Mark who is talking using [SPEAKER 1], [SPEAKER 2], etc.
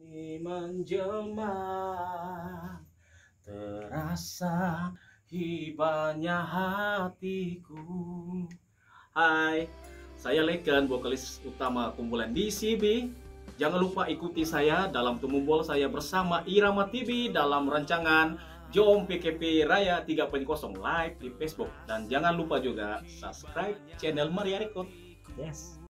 [SPEAKER 1] menjelma, terasa hibanya hatiku. Hai, saya Leken, vokalis utama kumpulan DCB. Jangan lupa ikuti saya dalam Tumumbol saya bersama Irama TV dalam rancangan Jom PKP Raya 3.0 live di Facebook. Dan jangan lupa juga subscribe channel Maria Record. Yes.